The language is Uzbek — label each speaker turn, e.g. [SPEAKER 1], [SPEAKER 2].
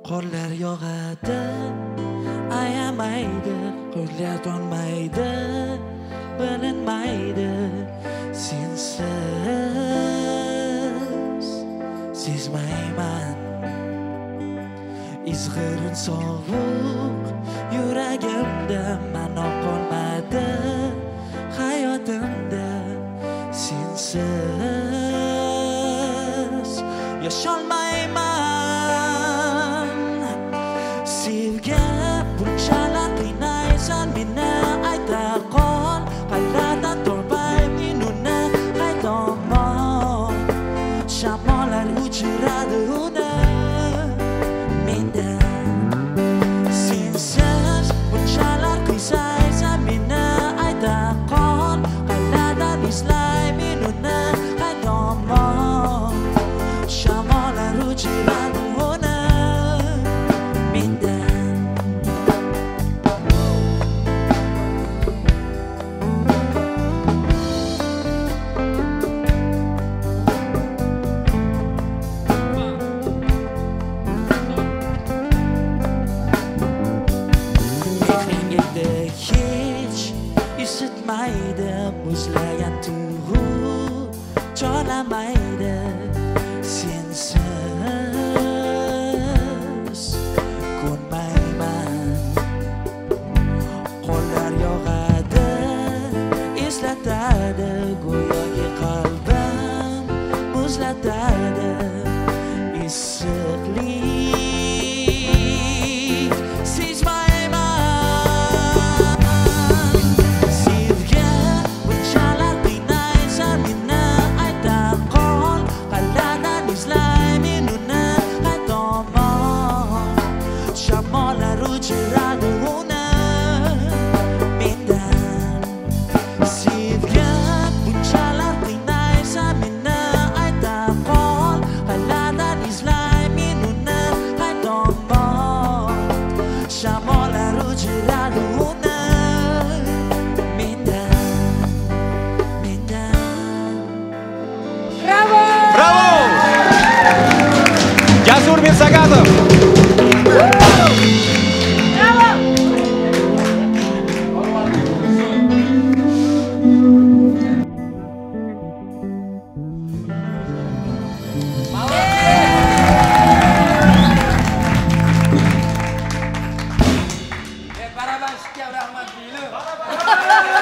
[SPEAKER 1] Qorlar yog'adi, ayamaydi, qo'llar donmaydi, bilinmaydi. Sensiz sezmayman. Izg'irin sovuq yuragimda ma'no qolmadi hayotimda. Sensiz yasholmayman. Sevgi bunchalar qiynaysan meni, ayta qol qaylardan topay men uni qaytomon. Shamollar uchiradi uni mendan. Sensiz bunchalar qiynaysan meni, ayta qol qaylardan izlay men uni qaytomon. Shamollar uchiradi uni mendan. Mehringda hech isitmaydi, muzlagan tuyg'u cholamaydi. Sensiz ko'nmayman. Qo'llar yog'adi, eslatadi, go'yoki qalbim muzlatadi. Issiqlik sezmayman. Sevgi bunchalar qiynaysan meni, ayta qol qaylardan izlay men uni qaytomon. Shamollar uchiradi uni mendan. Sevgi bunchalar qiynaysan meni, ayta qol qaylardan izlay men uni qaytomon. Shamollar uchiradi uni mendan.
[SPEAKER 2] Bravo!
[SPEAKER 3] Jasur Mirsagatov.
[SPEAKER 2] Barabar shikka rahmat deylik.